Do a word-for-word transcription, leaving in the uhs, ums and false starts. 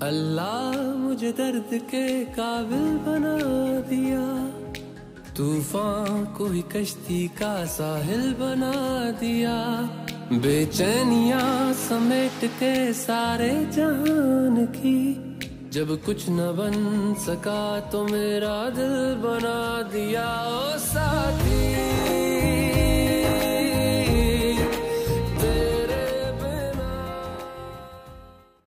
अल्लाह मुझे दर्द के काबिल बना दिया, तूफान को ही कश्ती का साहिल बना दिया। बेचैनियां समेट के सारे जहान की, जब कुछ न बन सका तो मेरा दिल बना दिया। ओ साथ